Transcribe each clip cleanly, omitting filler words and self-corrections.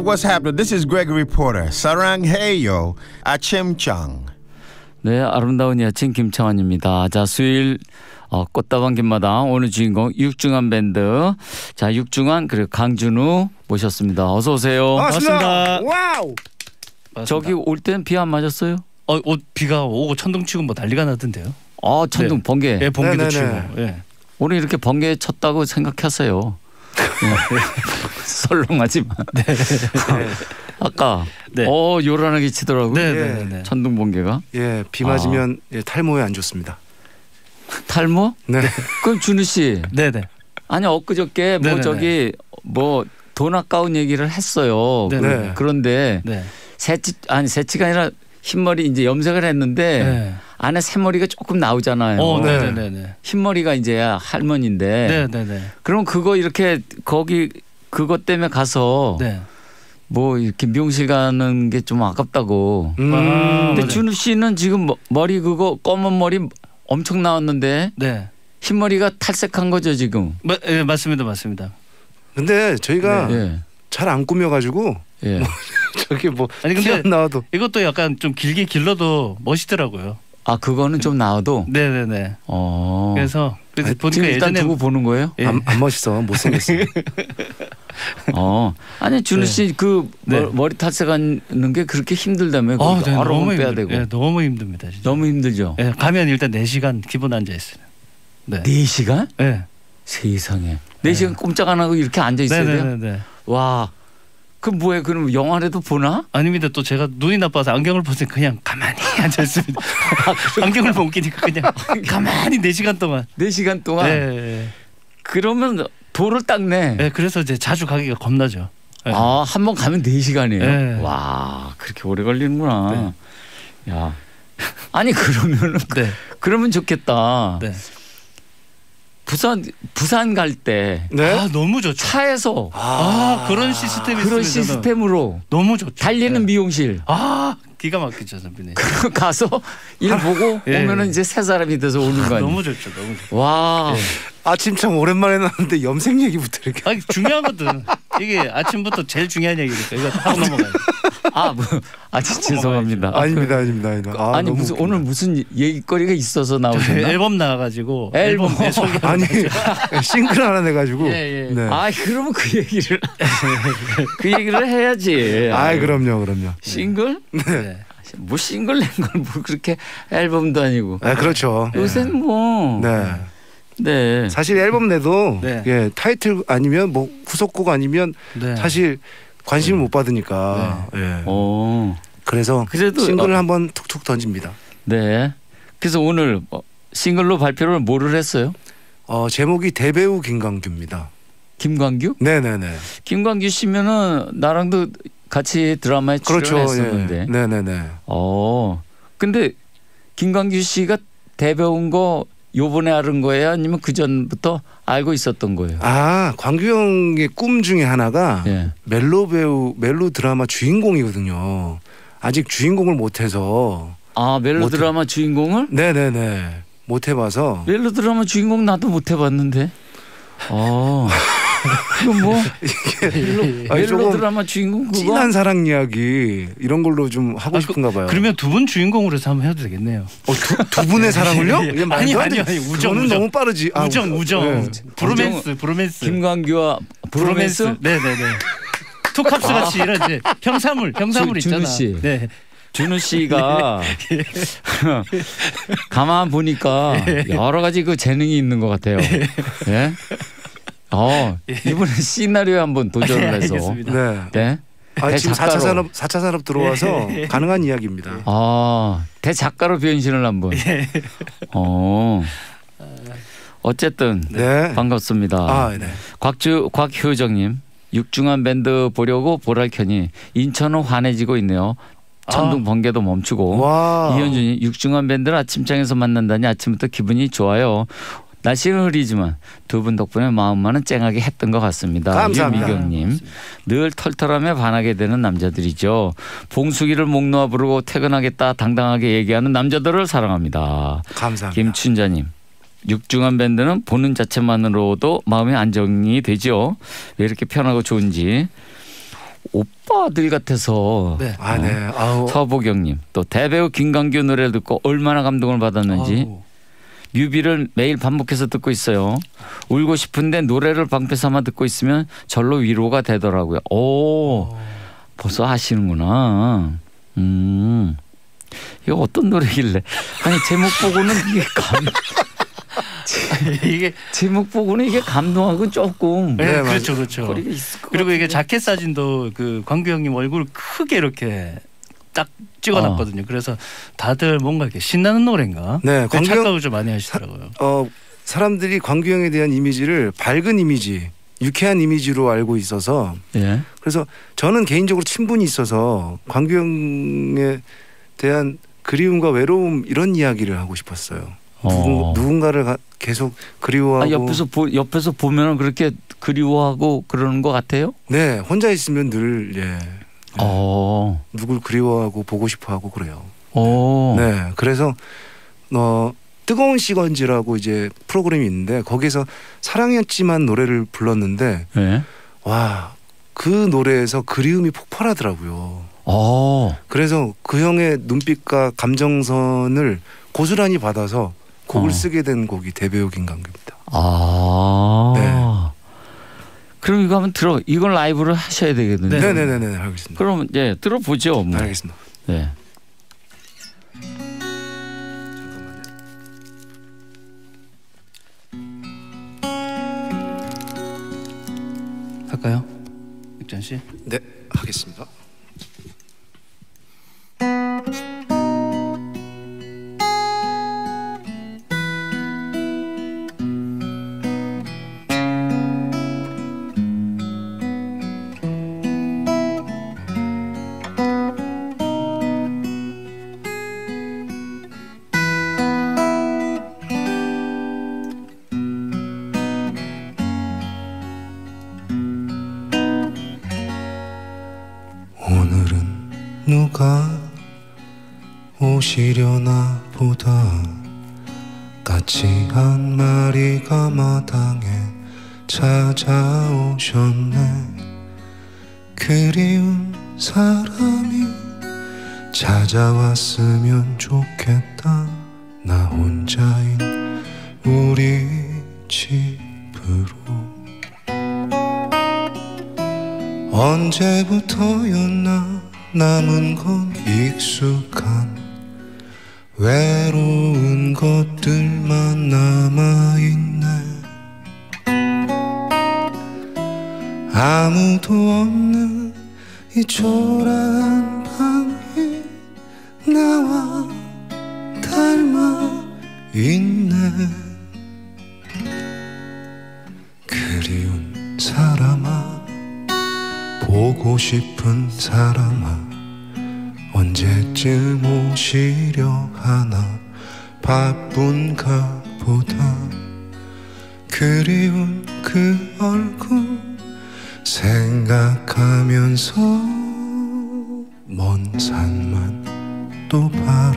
what's happening? This is Gregory Porter. 사랑해요. 아침장. 네, 아름다운 아침 김창완입니다. 자, 수요일 꽃다방 김마당 오늘 주인공 육중한 밴드. 자, 육중한 그리고 강준우 모셨습니다. 어서 오세요. 반갑습니다. 와우. 저기 올 땐 비 안 맞았어요? 비가 오고 천둥 치고 뭐 난리가 나던데요. 천둥 네. 번개. 예, 번개도 네네네. 치고. 예. 오늘 이렇게 번개 쳤다고 생각했어요. 설렁하지만. 네. 아까 네. 요란하게 치더라고요. 네. 천둥 번개가. 예, 비 맞으면 탈모에 안 좋습니다. 탈모? 네. 그럼 준우 씨. 네네. 아니 엊그저께 뭐 네네네. 저기 뭐 돈 아까운 얘기를 했어요. 네네. 그런데 네. 새치가 아니라 흰머리 이제 염색을 했는데 네. 안에 새머리가 조금 나오잖아요. 네네네. 흰머리가 이제 할머니인데. 네네네. 그럼 그거 이렇게 거기 그것 때문에 가서 네. 뭐 이렇게 미용실 가는 게 좀 아깝다고. 근데 네. 준우 씨는 지금 머리 그거 검은 머리 엄청 나왔는데 네. 흰머리가 탈색한 거죠 지금. 예, 맞습니다. 근데 저희가 예. 잘 안 꾸며가지고 예. 저기 뭐 아니 티 근데 안 나와도 이것도 약간 좀 길게 길러도 멋있더라고요. 아 그거는 좀 나와도. 네네네. 지금 그래서 보니까 일단 예전에 두고 보는 거예요? 예. 안 멋있어, 못생겼어. 아니 준우 씨 그 네. 머리 탈색하는 게 그렇게 힘들다며? 네, 여러 번 너무 빼야 힘들- 되고. 예, 너무 힘듭니다. 진짜. 너무 힘들죠. 예, 가면 일단 4시간 기본 앉아 있어요. 네. 4시간? 네. 세상에. 4시간 꼼짝 안 하고 이렇게 앉아 있어야 돼요? 네네네. 와. 그 뭐예요? 그럼 영화라도 보나? 아닙니다. 또 제가 눈이 나빠서 안경을 벗으니 그냥 가만히 앉아 있습니다. 안경을 못 끼니까 그냥 가만히 4시간 동안. 4시간 동안? 네. 그러면 돌을 닦네. 네. 그래서 이제 자주 가기가 겁나죠. 네. 한 번 가면 4시간이에요? 네. 와, 그렇게 오래 걸리는구나. 야. 아니 그러면은 네. 그러면 좋겠다. 네. 부산 갈 때 네? 너무 좋죠. 차에서 그런 시스템이 그런 있으면 시스템으로 너무 좋죠. 달리는 네. 미용실 기가 막히죠, 선배님. 가서 일 보고 예. 오면은 이제 새 사람이 돼서 오는 거 아니에요? 너무 좋죠. 너무 좋죠. 와. 아침참 오랜만에 나왔는데 염색 얘기부터 이렇게. 중요하거든. 이게 아침부터 제일 중요한 얘기니까 이거 하고 넘어가요. 죄송합니다. 아닙니다. 아니 너무 무슨 웃기다. 오늘 무슨 얘기거리가 있어서 나오셨나? 앨범 나와가지고 앨범. 소개. 아니 싱글 하나 내가지고. 예. 네. 그러면 그 얘기를 해야지. 그럼요. 싱글? 네. 뭐 싱글 낸 걸 뭐 그렇게 앨범도 아니고. 그렇죠. 요새는 뭐. 네. 네. 사실 앨범 내도 네. 예, 타이틀 아니면 뭐 후속곡 아니면 네. 사실 관심을 못 받으니까. 예. 그래서 그래도 싱글을 한번 툭툭 던집니다. 네. 그래서 오늘 싱글로 발표를 뭐를 했어요? 제목이 대배우 김광규입니다. 김광규? 네네네. 김광규 씨면은 나랑도 같이 드라마에 그렇죠. 출연했었는데. 예. 네네네. 근데 김광규 씨가 대배우인 거 요번에 알은 거예요? 아니면 그 전부터 알고 있었던 거예요? 광규 형의 꿈 중에 하나가 예. 멜로 드라마 주인공이거든요. 아직 주인공을 못해서. 멜로드라마 주인공을? 네네네. 못 해봐서. 멜로드라마 주인공 나도 못 해봤는데. 그건 뭐 멜로드라마 주인공 그거? 진한 사랑 이야기 이런 걸로 좀 하고 싶은가 봐요. 그러면 두 분 주인공으로 해서 한번 해도 되겠네요. 두 분의 사랑을요? 이게 말도 안 돼. 아니, 우정. 저는 너무 빠르지. 우정. 네. 브로맨스. 김광규와 브로맨스? 네네네. 투캅스 같이 이런 이제 형사물 있잖아. 준우 씨. 네. 준우 씨가 가만 보니까 여러 가지 그 재능이 있는 것 같아요. 예? 이번에 시나리오에 한번 도전을 해서. 알겠습니다. 네. 네? 지금 대작가로. 4차 산업 들어와서 가능한 이야기입니다. 대작가로 변신을 한번. 어쨌든 네. 반갑습니다. 네. 곽효정님. 육중한 밴드 보려고 보랄 켜니 인천은 환해지고 있네요. 천둥 번개도 멈추고. 와. 이현준이 육중한 밴드를 아침장에서 만난다니 아침부터 기분이 좋아요. 날씨는 흐리지만 두 분 덕분에 마음만은 쨍하게 했던 것 같습니다. 감사합니다. 유미경님. 늘 털털함에 반하게 되는 남자들이죠. 봉숙이를 목 놓아 부르고 퇴근하겠다 당당하게 얘기하는 남자들을 사랑합니다. 감사합니다. 김춘자님. 육중한 밴드는 보는 자체만으로도 마음이 안정이 되죠. 왜 이렇게 편하고 좋은지. 오빠들 같아서. 네. 아, 네. 아우. 서보경님 또 대배우 김광규 노래를 듣고 얼마나 감동을 받았는지. 아우. 뮤비를 매일 반복해서 듣고 있어요. 울고 싶은데 노래를 방패 삼아 듣고 있으면 절로 위로가 되더라고요. 오, 벌써 아시는구나. 이거 어떤 노래길래? 아니 제목 보고는 이게 이게 제목 보고는 이게 감동하고 조금. 네, 네, 그렇죠, 그렇죠. 거리가 있을 것 그리고 이게 같은데. 자켓 사진도 그 광규 형님 얼굴 크게 이렇게 딱 찍어놨거든요. 그래서 다들 뭔가 이렇게 신나는 노래인가? 네, 광규 형- 착각을 좀 많이 하시더라고요. 사람들이 광규 형에 대한 이미지를 밝은 이미지, 유쾌한 이미지로 알고 있어서 예. 그래서 저는 개인적으로 친분이 있어서 광규 형에 대한 그리움과 외로움 이런 이야기를 하고 싶었어요. 누군가를 계속 그리워하고. 옆에서 보면 그렇게 그리워하고 그러는 것 같아요. 네, 혼자 있으면 늘 누굴 그리워하고 보고 싶어하고 그래요. 네, 그래서 뜨거운 시건지라고 이제 프로그램이 있는데 거기서 사랑했지만 노래를 불렀는데 네. 와, 그 노래에서 그리움이 폭발하더라고요. 그래서 그 형의 눈빛과 감정선을 고스란히 받아서 곡을 쓰게 된 곡이 대배우 김광규입니다. 네. 그럼 이거 한번 이건 라이브를 하셔야 되겠는데. 네네네, 알겠습니다. 그럼 들어보죠. 뭐. 알겠습니다. 네. 할까요, 육전 씨? 네, 하겠습니다. 오늘은 누가 오시려나 보다 까치 한 마리가 마당에 찾아오셨네. 그리운 사람이 찾아왔으면 좋겠다. 나 혼자인 우리 집으로. 언제부터였나 남은 건 익숙한 외로운 것들만 남아있네. 아무도 없는 이 초라한 방이 나와 닮아 있네. 그리운 사람아, 보고 싶은 사람아, 언제쯤 오시려 하나. 바쁜가 보다. 그리운 그 얼굴 생각하면서 먼 산만 또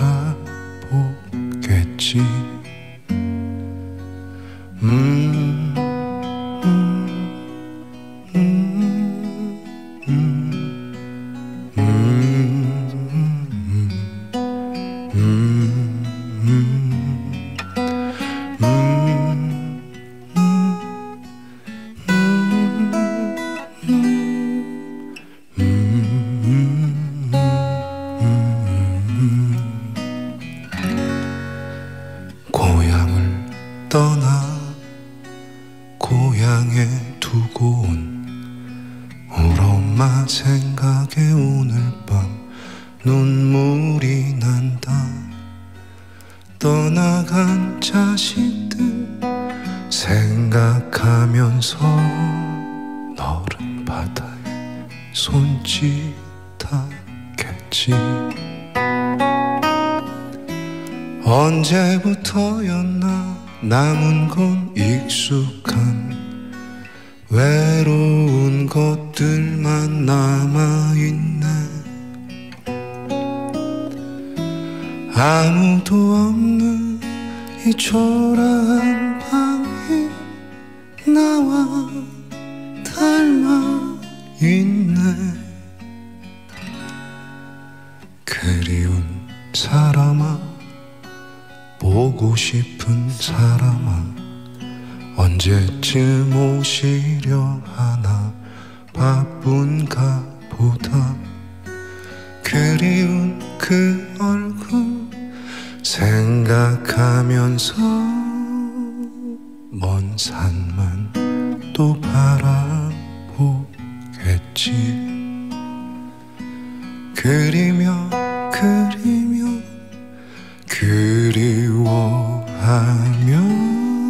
바라보겠지. 고향을 떠나 고향에 두고 온 우리 엄마 생각에 오늘 밤 눈물이 난다. 떠나간 자식들 생각하면서 너른 바다에 손짓하겠지. 언제부터였나 남은 건 익숙한 외로운 것들만 남아있네. 아무도 없는 이 초라한 방이 나와 닮아 있네. 사람아 언제쯤 오시려 하나 바쁜가 보다 그리운 그 얼굴 생각하면서 먼 산만 또 바라보겠지 그리며 그리워하며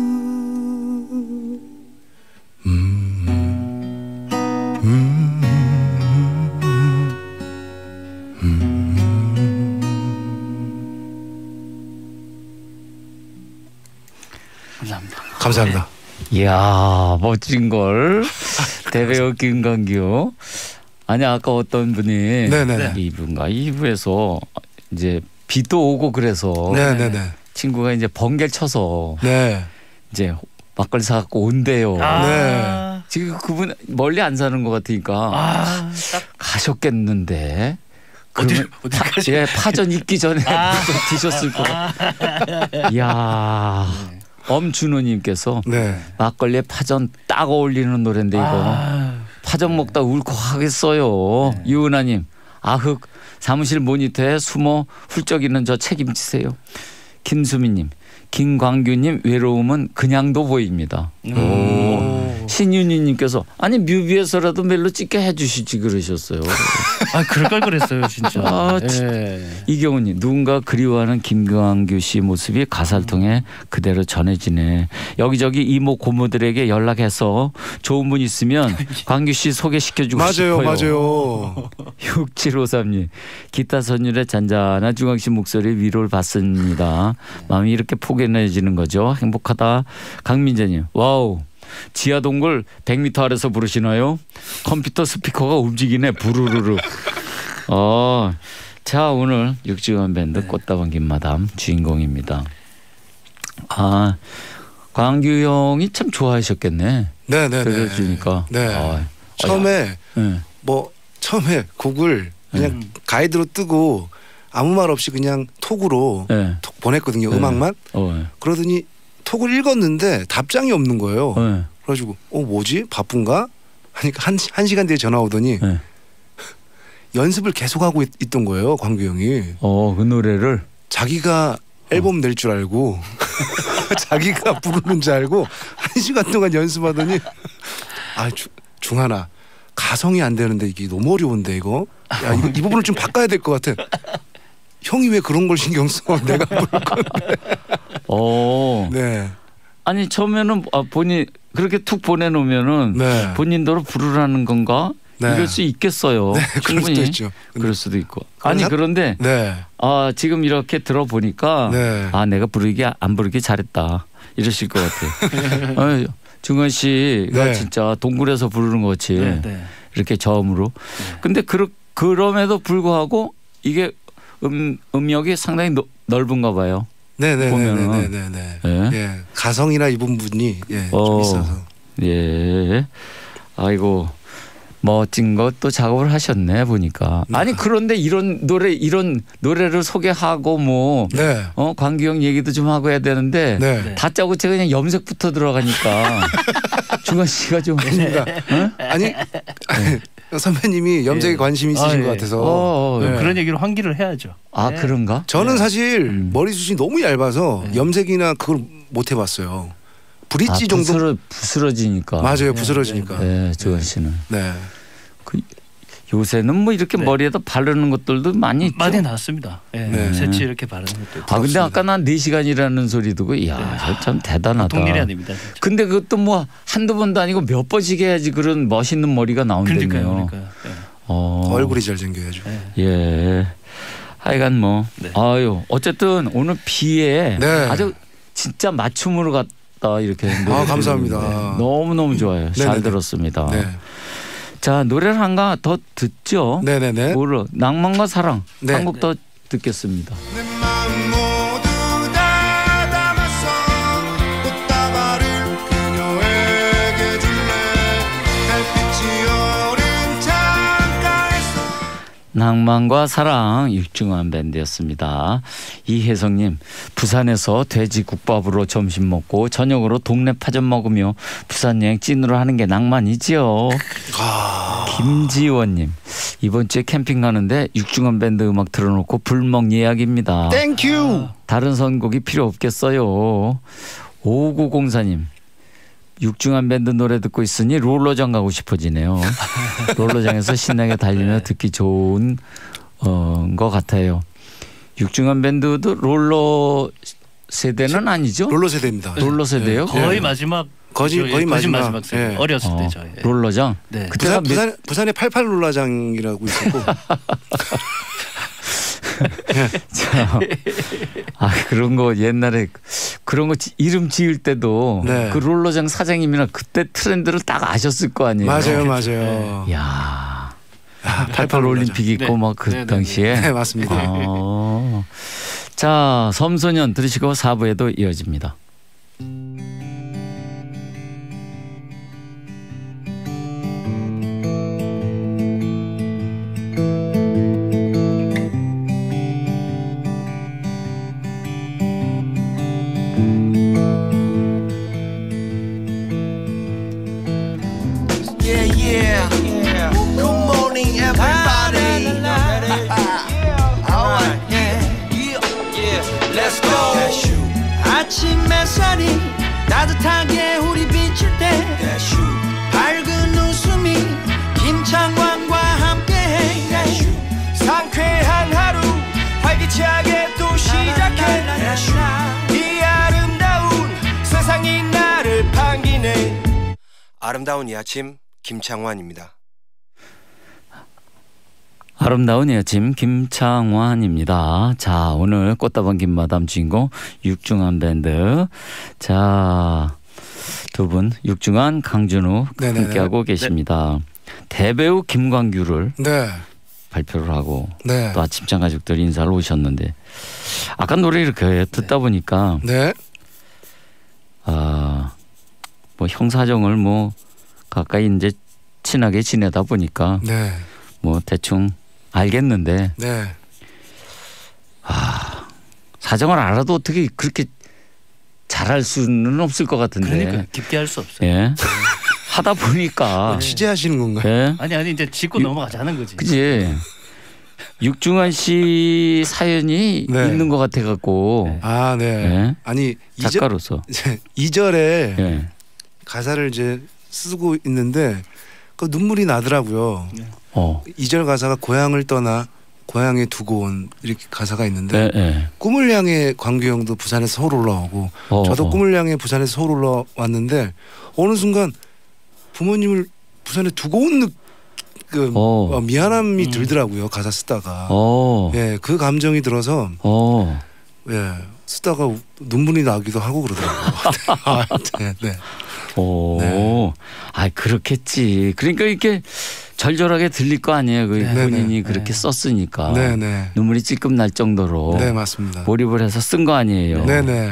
감사합니다. 이야 멋진 걸 대배우 김광규. 아니 아까 어떤 분이 네네네. 2부에서 이제 비도 오고 그래서 네네네. 친구가 이제 번개를 쳐서 네. 이제 막걸리 사갖고 온대요. 네. 지금 그분 멀리 안 사는 것 같으니까 가셨겠는데. 어디 예, 파전 있기 전에 좀 드셨을 거. 이야. 엄준호님께서 네. 막걸리에 파전 딱 어울리는 노래인데 이거 파전 먹다 울컥하겠어요. 네. 유은아님 아흑 사무실 모니터에 숨어 훌쩍 있는 저 책임지세요. 김수미님 김광규님 외로움은 그냥도 보입니다. 신윤희님께서 아니 뮤비에서라도 멜로 찍게 해주시지 그러셨어요. 그럴 걸 그랬어요 진짜. 이경훈님 누군가 그리워하는 김광규 씨 모습이 가사를 통해 그대로 전해지네. 여기저기 이모 고모들에게 연락해서 좋은 분 있으면 광규 씨 소개시켜주고 싶어요. 맞아요. 6753님 기타 선율의 잔잔한 중앙 씨 목소리 위로를 받습니다. 마음이 이렇게 포근해지는 거죠. 행복하다. 강민재님 와우. 지하 동굴 100m 아래서 부르시나요? 컴퓨터 스피커가 움직이네 부르르르. 자 오늘 6주간 밴드 꽃다방 김마담 주인공입니다. 광규 형이 참 좋아하셨겠네. 네네네. 들려주니까. 네. 처음에 처음에 곡을 그냥 가이드로 뜨고 아무 말 없이 그냥 톡으로 톡 보냈거든요. 음악만. 그러더니 톡을 읽었는데 답장이 없는 거예요. 그래가지고 뭐지 바쁜가 하니까 한 시간 뒤에 전화 오더니 연습을 계속하고 있던 거예요. 광규 형이. 그 노래를 자기가 앨범 낼 줄 알고 자기가 부르는 줄 알고 1시간 동안 연습하더니 중하나 가성이 안 되는데 이게 너무 어려운데 이거 이 부분을 좀 바꿔야 될 것 같아. 형이 왜 그런 걸 신경 써? 내가 부를 건데. 네. 아니 처음에는 본인 그렇게 툭 보내놓으면은 본인도로 부르라는 건가? 이럴 수 있겠어요. 그럴 수도 있죠. 그럴 수도 있고. 그런데 지금 이렇게 들어보니까 내가 안 부르기 잘했다 이러실 것 같아요. 중원 씨가 진짜 동굴에서 부르는 것 같이 이렇게 저음으로. 근데 그럼에도 불구하고 이게 음역이 상당히 넓은가 봐요. 네네네네네. 가성이나 이 부분이 좀 있어서. 아이고 멋진 것도 작업을 하셨네 보니까. 아니 그런데 이런 노래를 소개하고 광규 형 얘기도 좀 하고 해야 되는데 다짜고짜 그냥 염색부터 들어가니까 중원 씨가 좀 아니 선배님이 염색에 관심이 있으신 것 같아서 그런 얘기로 환기를 해야죠. 그런가? 저는 사실 머리숱이 너무 얇아서 염색이나 그걸 못 해봤어요. 브릿지 정도 부스러지니까. 맞아요. 부스러지니까. 조원 씨는. 요새는 이렇게 머리에다 바르는 것들도 많이 있죠. 많이 나왔습니다. 새치 이렇게 바르는 것도. 근데 아까 난 4시간이라는 소리 듣고 참 대단하다. 보통 일이 아닙니다. 진짜. 근데 그것도 한두 번도 아니고 몇 번씩 해야지 그런 멋있는 머리가 나온다며요. 그러니까요. 얼굴이 잘생겨야죠. 하여간 어쨌든 오늘 비에 아주 진짜 맞춤으로 갔다 이렇게. 감사합니다. 너무너무 좋아요. 잘 들었습니다. 자 노래를 한가 더 듣죠. 네네네. 낭만과 사랑 한 곡 더 듣겠습니다. 낭만과 사랑 육중한 밴드였습니다. 이혜성님, 부산에서 돼지국밥으로 점심 먹고 저녁으로 동네 파전 먹으며 부산 여행 찐으로 하는 게 낭만이지요. 김지원님, 이번 주에 캠핑 가는데 육중한 밴드 음악 틀어놓고 불멍 예약입니다. 땡큐. 다른 선곡이 필요 없겠어요. 5904님, 육중한 밴드 노래 듣고 있으니 롤러장 가고 싶어지네요. 롤러장에서 신나게 달리며 듣기 좋은 것 같아요. 육중한 밴드도 롤러 세대는 아니죠? 롤러 세대입니다. 롤러 세대요? 거의 마지막 거의 마지막 세대. 어렸을 때죠. 롤러장. 네. 부산에 88 롤러장이라고 있었고. 그런 거 옛날에 그런 거 이름 지을 때도 그 롤러장 사장님이나 그때 트렌드를 딱 아셨을 거 아니에요. 맞아요. 야, 88 올림픽 있고 막 그 당시에. 네, 맞습니다. 자, 섬소년 들으시고 4부에도 이어집니다. 아침 햇살이 따뜻하게 우리 비출 때 밝은 웃음이 김창완과 함께해 상쾌한 하루 활기차게 또 시작해 이 아름다운 세상이 나를 반기네. 아름다운 이 아침 김창완입니다. 아름다운 이 아침 김창완입니다. 자, 오늘 꽃다방 김마담 주인공 육중한 밴드. 자, 두 분 육중한 강준우 함께하고 계십니다. 대배우 김광규를 발표를 하고 또 아침장 가족들 인사를 오셨는데 아까 노래 이렇게 듣다 보니까 뭐 형사정을 뭐 가까이 이제 친하게 지내다 보니까 뭐 대충 알겠는데 사정을 알아도 어떻게 그렇게 잘할 수는 없을 것 같은데. 그러니까 깊게 할 수 없어요. 예. 하다 보니까 취재하시는 건가요? 예? 아니 이제 짚고 넘어가자는 거지. 그지. 육중한 씨 사연이 있는 것 같아 갖고. 예? 아니 작가로서 2절에 가사를 이제 쓰고 있는데 그 눈물이 나더라고요. 2절 가사가 고향을 떠나 고향에 두고 온 이렇게 가사가 있는데 꿈을 향해 광규 형도 부산에서 서울 올라오고 저도 꿈을 향해 부산에서 서울 올라왔는데 어느 순간 부모님을 부산에 두고 온 미안함이 들더라고요. 가사 쓰다가 그 감정이 들어서 쓰다가 눈물이 나기도 하고 그러더라고요. 그렇겠지. 그러니까 이렇게 절절하게 들릴 거 아니에요. 그 본인이 그렇게 썼으니까 눈물이 찔끔 날 정도로 맞습니다. 몰입을 해서 쓴 거 아니에요.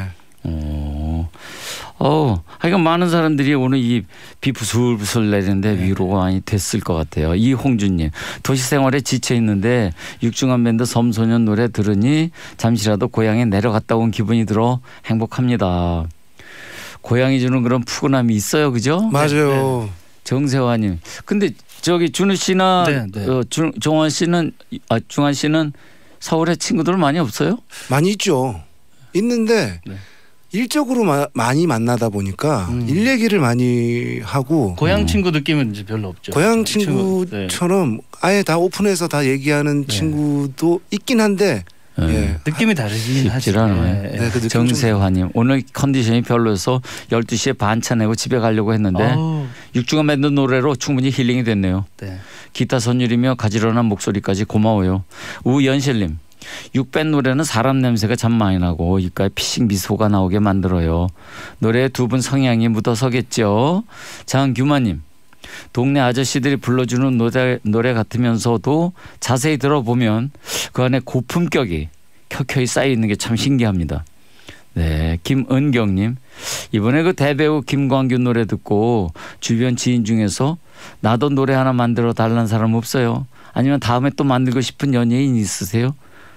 하여간 많은 사람들이 오늘 이 비 부슬부슬 내리는데 위로가 많이 됐을 것 같아요. 이홍준님, 도시 생활에 지쳐 있는데 육중한 밴드 섬소년 노래 들으니 잠시라도 고향에 내려갔다 온 기분이 들어 행복합니다. 고향이 주는 그런 푸근함이 있어요, 그죠? 맞아요. 정세화님, 근데 저기 준우 씨나 종환 씨는 중환 씨는 서울에 친구들 많이 없어요? 많이 있죠. 있는데 일적으로 많이 만나다 보니까 일 얘기를 많이 하고 고향 친구 느낌은 이제 별로 없죠. 고향 친구처럼 아예 다 오픈해서 다 얘기하는 친구도 있긴 한데 느낌이 다르긴 하지. 그 정세화님, 오늘 컨디션이 별로여서 12시에 반차 내고 집에 가려고 했는데 육중한 밴드 노래로 충분히 힐링이 됐네요. 기타 선율이며 가지런한 목소리까지 고마워요. 우연실님, 육밴 노래는 사람 냄새가 참 많이 나고 입가에 피식 미소가 나오게 만들어요. 노래에 두 분 성향이 묻어서겠죠. 장규마님, 동네 아저씨들이 불러주는 노래 같으면서도 자세히 들어보면 그 안에 고품격이 켜켜이 쌓여있는 게 참 신기합니다. 김은경님, 이번에 그 대배우 김광규 노래 듣고 주변 지인 중에서 나도 노래 하나 만들어 달라는 사람 없어요? 아니면 다음에 또 만들고 싶은 연예인 있으세요?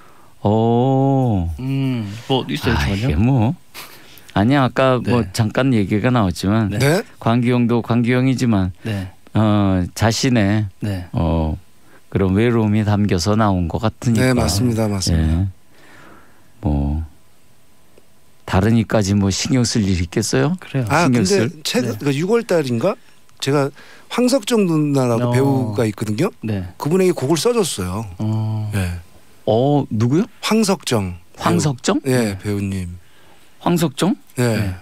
뭐 있어요, 전혀. 이게 뭐 아니야 아까 네. 뭐 잠깐 얘기가 나왔지만 네. 광규형도 광규형이지만 네. 자신의 네. 그런 외로움이 담겨서 나온 것 같으니까. 네, 맞습니다. 예. 뭐 다른 이까지 뭐 신경 쓸 일 있겠어요? 그래요. 근데 최근 6월 달인가 제가 황석정 누나라고 배우가 있거든요. 네. 그분에게 곡을 써줬어요. 네. 누구요? 황석정. 황석정? 네, 배우님. 황석정? 네.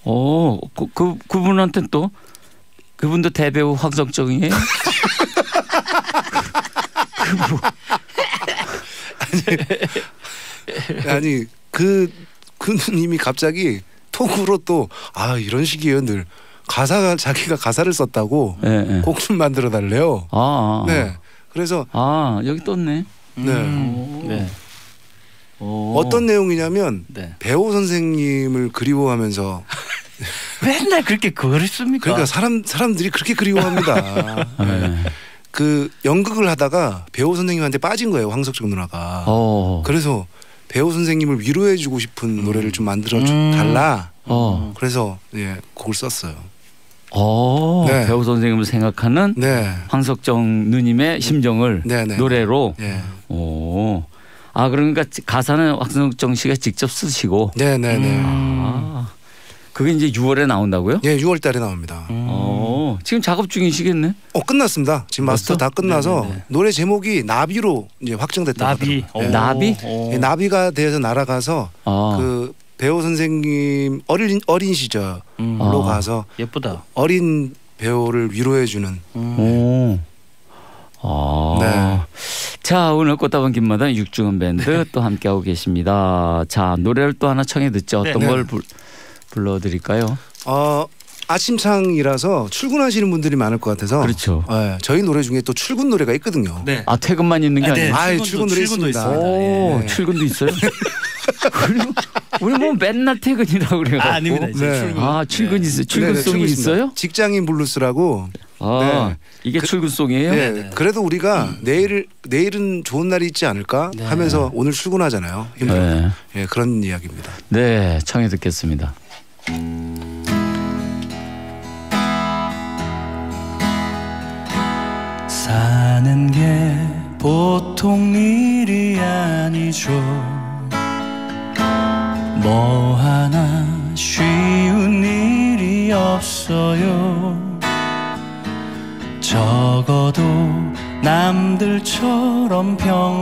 그분한테 또 그분도 대배우 황석정이에요? 아니 그 누님이 갑자기 톡으로 또 이런 식이에요 늘 자기가 가사를 썼다고 네. 곡 좀 만들어 달래요. 네. 그래서 여기 떴네. 네. 어떤 내용이냐면 네. 배우 선생님을 그리워하면서 맨날 그렇게 글을 씁니까? 그러니까 사람들이 그렇게 그리워합니다. 네. 그 연극을 하다가 배우 선생님한테 빠진 거예요, 황석정 누나가. 그래서 배우 선생님을 위로해주고 싶은 노래를 좀 만들어 달라. 그래서 곡을 썼어요. 네. 배우 선생님을 생각하는 황석정 누님의 심정을 노래로. 그러니까 가사는 황석정 씨가 직접 쓰시고. 그게 이제 6월에 나온다고요? 네, 6월 달에 나옵니다. 지금 작업 중이시겠네? 끝났습니다. 지금 마스터 다 끝나서 노래 제목이 나비로 이제 확정됐다고. 나비? 나비가 되어서 날아가서 그 배우 선생님 어린 시절로 가서 예쁘다. 어린 배우를 위로해주는. 자, 오늘 꽃다방 김마당 육중한 밴드 또 함께하고 계십니다. 자, 노래를 또 하나 청해 듣죠. 어떤 걸 불러드릴까요? 아침창이라서 출근하시는 분들이 많을 것 같아서. 그렇죠. 저희 노래 중에 또 출근 노래가 있거든요. 네. 퇴근만 있는 게 아니에요? 출근 노래 있습니다. 출근도 있어요? 우리 뭐 맨날 퇴근이라고 그래가지고. 아닙니다. 출근 있어요. 출근송이 있어요? 직장인 블루스라고. 이게 출근송이에요? 네. 그래도 우리가 내일은 좋은 날이 있지 않을까 하면서 오늘 출근하잖아요. 힘들어요. 그런 이야기입니다. 네, 청해 듣겠습니다. 사는 게 보통 일이 아니죠. 뭐 하나 쉬운 일이 없어요. 적어도 남들처럼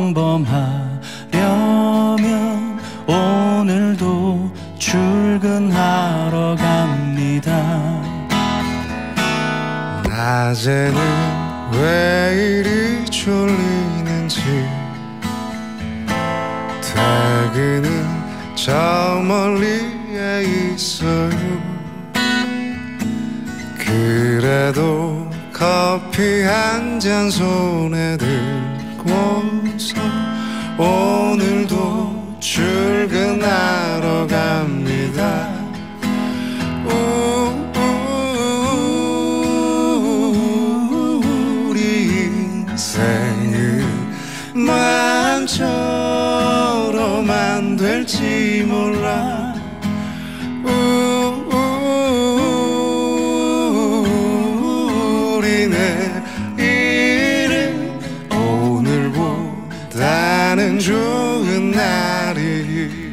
평범하려면 오늘도 출근하러 갑니다. 낮에는 왜 이리 졸리는지 퇴근은 저 멀리에 있어요. 그래도 커피 한 잔 손에 들고서 오늘도 출근하러 갑니다. 마음처럼 안 될지 몰라. 우리 내일은 오늘보다는 좋은 날이.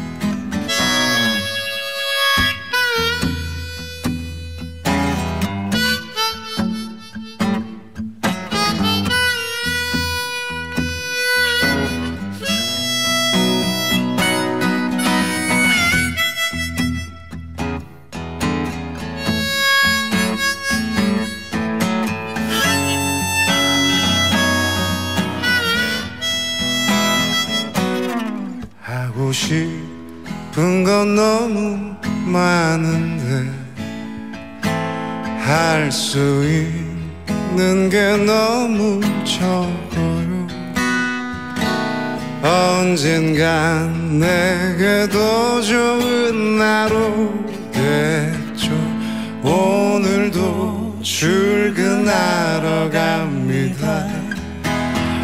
하고 싶은 건 너무 많은데 할 수 있는 게 너무 적어요. 언젠간 내게도 좋은 날 오겠죠. 오늘도 출근하러 갑니다.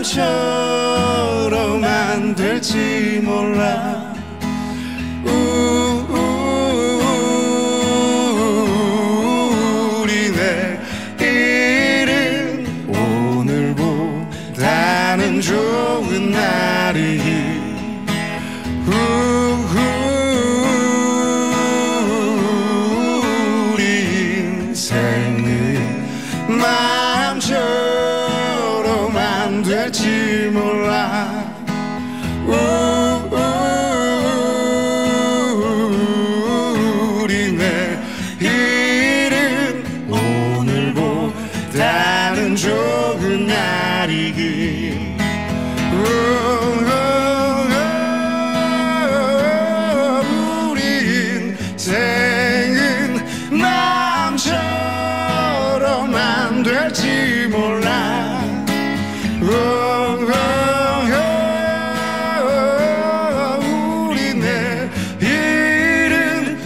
마음처럼 안 될지 몰라 우리 내일은 오늘보다는 좋은 날이기 우리 인생은 마음처럼 안 될지 몰라 우리 내일은 오늘보다는 좋은 날이기 우리 인생은 마음처럼 안 될지 몰라 우리 내일은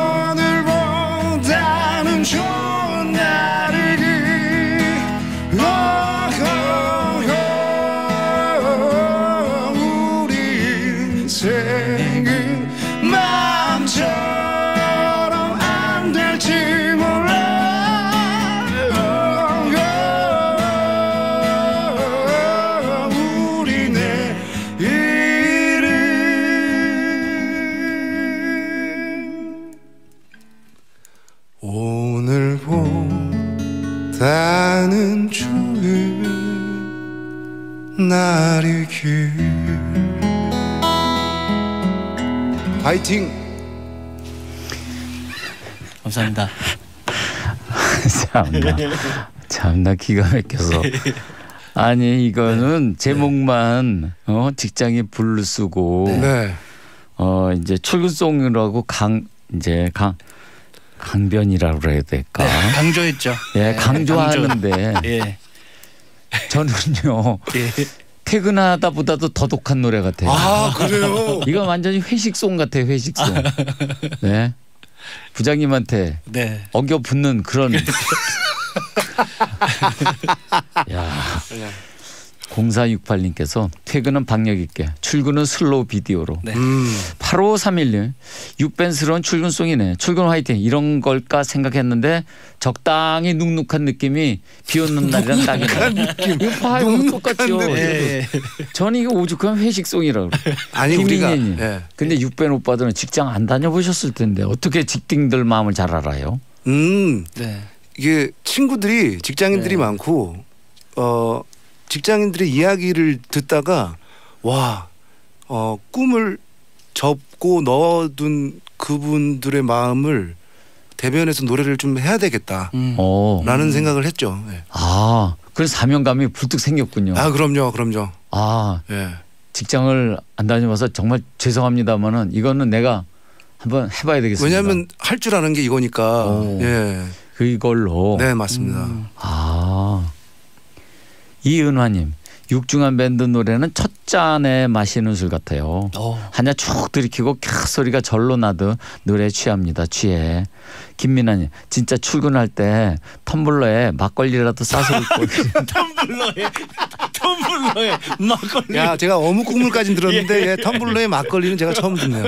오늘보다는 좋은 날이기 우리 인생은 마음처럼 안 될지 몰라 우리 내일은 오늘보다는 좋은 날이기 파이팅. 감사합니다. 참나 기가 막혀서. 아니 이거는 제목만 직장인 불 쓰고 네. 이제 출근송이라고 강변이라고 그래야 될까? 강조했죠. 예, 강조하는데 예. 저는요. 예. 퇴근하다보다도 더 독한 노래 같아요. 아 그래요? 이거 완전히 회식송 같아요. 회식송. 네. 부장님한테 네. 어겨 붙는 그런. 야. 0468님께서 퇴근은 박력 있게 출근은 슬로우 비디오로. 네. 8531님 육벤스러운 출근송이네. 출근 화이팅 이런 걸까 생각했는데 적당히 눅눅한 느낌이 비 오는 날이랑 딱이네. 이거 똑같죠. 네. 저는 이거 오죽하면 회식송이라고. 아니 우리가 네. 근데 육벤 오빠들은 직장 안 다녀보셨을 텐데 어떻게 직딩들 마음을 잘 알아요? 네. 이게 친구들이 직장인들이 네. 많고 직장인들의 이야기를 듣다가 와 꿈을 접고 넣어둔 그분들의 마음을 대변해서 노래를 좀 해야 되겠다라는 생각을 했죠. 네. 아, 그래서 사명감이 불뚝 생겼군요. 아 그럼요. 아, 네. 직장을 안 다녀봐서 정말 죄송합니다만은 이거는 내가 한번 해봐야 되겠습니다. 왜냐하면 할 줄 아는 게 이거니까. 예. 그걸로. 네 맞습니다. 아. 이은화님 육중한 밴드 노래는 첫 잔에 마시는 술 같아요. 한 잔 쭉 들이키고 캬 소리가 절로 나듯 노래에 취합니다. 취해. 김민아님 진짜 출근할 때 텀블러에 막걸리라도 싸서 먹고. 텀블러에 막걸리. 야 제가 어묵 국물까지 들었는데 예, 텀블러에 막걸리는 제가 처음 듣네요.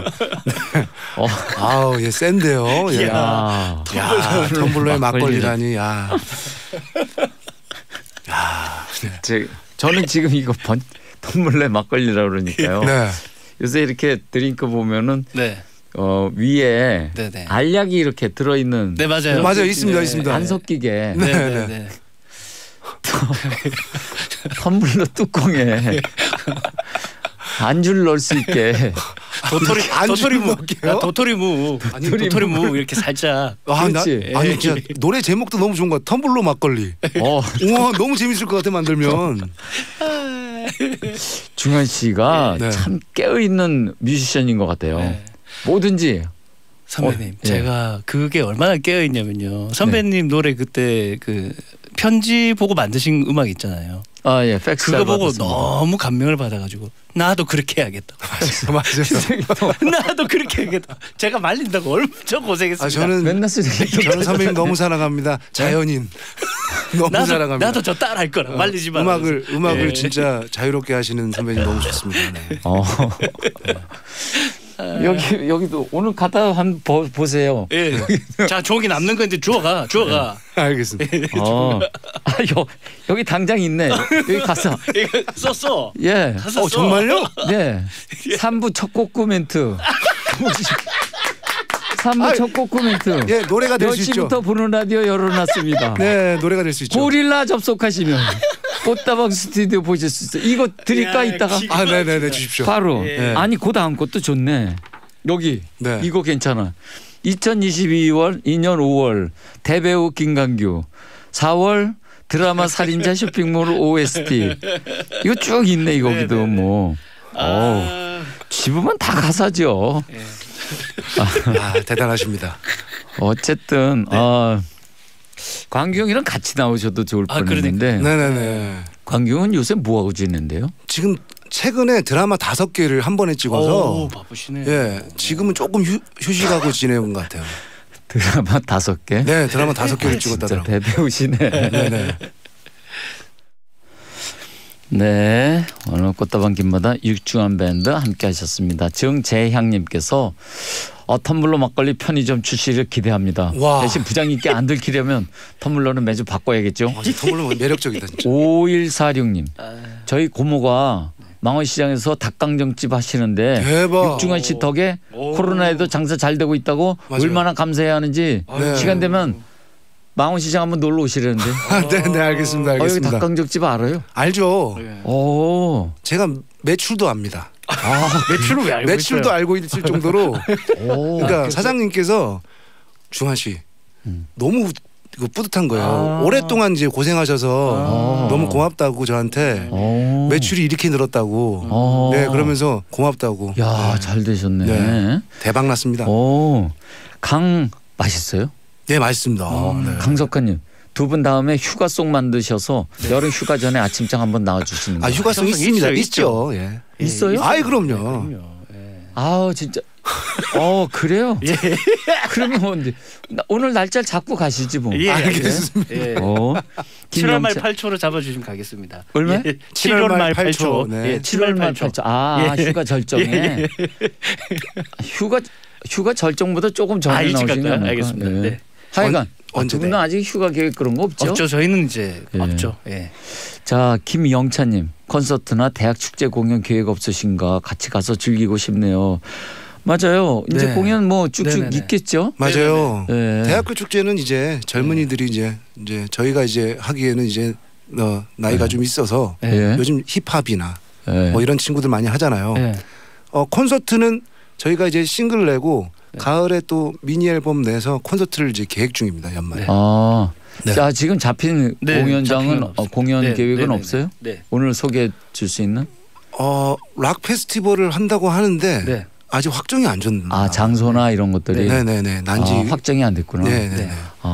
아우 예 센데요. 예. 야, 텀블러에 막걸리라니. 야. 저는 지금 이거 텀블러에 막걸리라고 그러니까요. 네. 요새 이렇게 드링크 보면은 네. 위에 네네. 알약이 이렇게 들어있는. 네 맞아요. 맞아요 있습니다. 안 섞이게. 네네네. 텀블러 뚜껑에 안주를 넣을 수 있게. 도토리무 이렇게 살짝. 그렇지. 아니 진짜 노래 제목도 너무 좋은 것 같아. 텀블러 막걸리. 우와 너무 재밌을 것 같아 만들면. 중환 씨가 네. 참 깨어있는 뮤지션인 것 같아요. 네. 뭐든지. 선배님 제가 그게 얼마나 깨어있냐면요. 선배님 노래 그때 그 편지 보고 만드신 음악 있잖아요. 아 예, 팩스 그거 보고 받았습니다. 너무 감명을 받아가지고 나도 그렇게 해야겠다. 나도 그렇게 해야겠다. 제가 말린다고 엄청 고생했습니다. 저는 맨날 쓰레기. 저는 선배님 너무 사랑합니다. 자연인. 너무 사랑합니다. 나도 저 딸 할 거라 말리지 마. 음악을 진짜 자유롭게 하시는 선배님 너무 좋습니다. 네. 여기도 오늘 갔다 한번 보세요. 예. 자 종이 남는 건 이제 주워가. 알겠습니다. 여기 당장 있네. 여기 가서 썼어. 예. 정말요? 네. 3부 첫 곡 멘트. 3부 첫 곡 멘트. 예, 노래가 될 수 있죠. 10시부터 보는 라디오 열어놨습니다. 네, 노래가 될 수 있죠. 고릴라 접속하시면 꽃다방 스튜디오 보실 수 있어요. 이거 드릴까 이따가? 네네네 주십시오. 바로. 아니 그 다음 것도 좋네. 여기 이거 괜찮아. 2022월 2년 5월 대배우 김강규 4월 드라마 살인자 쇼핑몰 OST 이거 쭉 있네. 거기도 뭐. 집으면 다 가사죠. 대단하십니다. 어쨌든 광규 형이랑 같이 나오셔도 좋을 뻔했는데. 네네네. 광규 형은 요새 뭐 하고 지낸대요? 지금 최근에 드라마 5개를 한 번에 찍어서 바쁘시네. 예, 지금은 조금 휴식하고 지내는 것 같아요. 드라마 5개? 네, 드라마 5개를 찍었다더라고요. 대배우시네. 네네. 네, 오늘 꽃다방 김마다 육중한 밴드 함께 하셨습니다. 정재향님께서 텀블러 막걸리 편의점 출시를 기대합니다. 와. 대신 부장님께 안 들키려면 텀블러는 매주 바꿔야겠죠. 텀블러 매력적이다 진짜. 5146님 저희 고모가 망원시장에서 닭강정집 하시는데 대박. 육중한 씨 덕에 코로나에도 장사 잘 되고 있다고 맞아요. 얼마나 감사해야 하는지 네. 시간 되면 망원시장 한번 놀러 오시려는데. 네, 알겠습니다. 여기 닭강정집 알아요? 알죠. 오. 제가 매출도 압니다. 매출을 왜 알고 매출도 있어요? 알고 있을 정도로. 그러니까 사장님께서 중한 씨 너무 뿌듯한 거예요. 오랫동안 이제 고생하셔서 너무 고맙다고 저한테 매출이 이렇게 늘었다고. 네, 그러면서 고맙다고. 야, 잘 되셨네. 네, 대박 났습니다. 강 맛있어요? 네, 맛있습니다. 네. 강석환님. 2분 다음에 휴가송 만드셔서 여름 휴가 전에 아침장 한번 나와주시는 거예요. 휴가송 있습니다. 있죠. 예. 있어요? 아이 그럼요. 아우 진짜. 그래요? 예. 그러면 뭐 오늘 날짜를 잡고 가시지 뭐. 예, 알겠습니다. 예. 7월 말 8초로 잡아주시면 가겠습니다. 얼마? 7월 말 8초. 네. 예, 7월 말 8초. 휴가 절정에. 휴가 절정보다 조금 전에 나오신 거 아닙니까? 알겠습니다. 네. 하여간 언제 두 분은 아직 휴가 계획 그런 거 없죠? 없죠. 저희는 이제 없죠. 예. 자, 김영차님 콘서트나 대학 축제 공연 계획 없으신가? 같이 가서 즐기고 싶네요. 맞아요. 이제 공연 뭐 쭉쭉 있겠죠? 맞아요. 네. 대학교 축제는 이제 젊은이들이 이제 저희가 이제 하기에는 이제 나이가 좀 있어서 요즘 힙합이나 뭐 이런 친구들 많이 하잖아요. 콘서트는 저희가 이제 싱글 내고 가을에 또 미니 앨범 내서 콘서트를 이제 계획 중입니다. 연말에. 자, 지금 잡힌 공연장은 공연 계획은 네. 없어요? 네. 오늘 소개해 줄 수 있는? 락 페스티벌을 한다고 하는데 아직 확정이 안 됐습니다. 장소나 이런 것들이. 네네네. 난지 확정이 안 됐구나. 네네.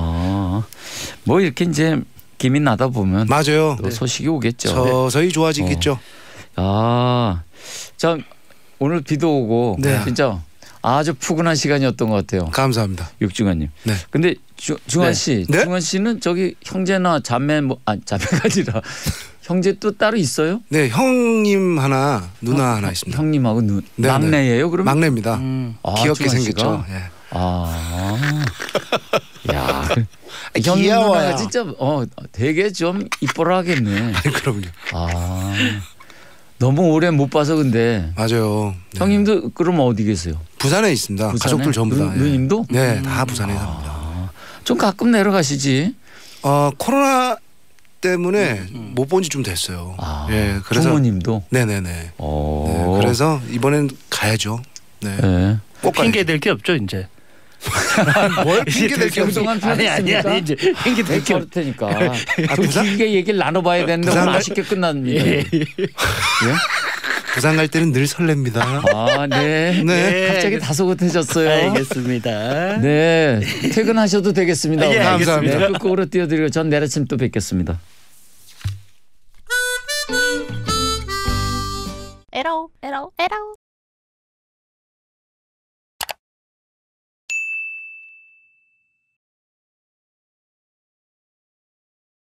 뭐 이렇게 이제 김이 나다 보면 맞아요. 또 소식이 오겠죠. 서서히 좋아지겠죠. 자, 오늘 비도 오고 진짜 아주 푸근한 시간이었던 것 같아요. 감사합니다. 육중환님. 네. 근데 중환 씨, 중환 씨는 저기 형제나 자매 자매가 아니라 형제 또 따로 있어요? 네, 형님 하나, 누나 하나 있습니다. 형님하고 막내예요, 그러면? 막내입니다. 귀엽게 중환 생겼죠. 야, 형 누나가 진짜 되게 좀 이뻐라 하겠네. 그럼요. 너무 오래 못 봐서 근데. 맞아요. 형님도 그럼 어디 계세요? 부산에 있습니다. 부산에? 가족들 전부 다. 누님도? 네, 다 부산에 삽니다. 좀 가끔 내려가시지. 코로나 때문에 못 본 지 좀 됐어요. 그래서 부모님도. 네네네. 네, 그래서 이번엔 가야죠. 네. 꼭 핑계 댈 게 없죠 이제. 뭘 핑계 댈 게 없어. 아니 이제 핑계 댈 게 없을 테니까. 좀 길게 얘기를 나눠봐야 되는데 오늘 아쉽게 끝납니다. 부산 갈 때는 늘 설렙니다. 네. 갑자기 다소곳해졌어요. 알겠습니다. 네. 퇴근하셔도 되겠습니다. 감사합니다. 네, 끝곡으로 띄워드리고 전 내일 아침 또 뵙겠습니다. 에러.